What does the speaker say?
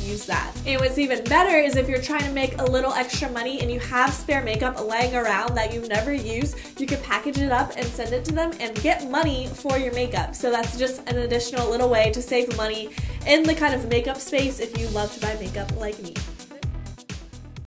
use that. And what's even better is if you're trying to make a little extra money and you have spare makeup laying around that you never use, you can package it up and send it to them and get money for your makeup. So that's just an additional little way to save money in the kind of makeup space if you love to buy makeup like me.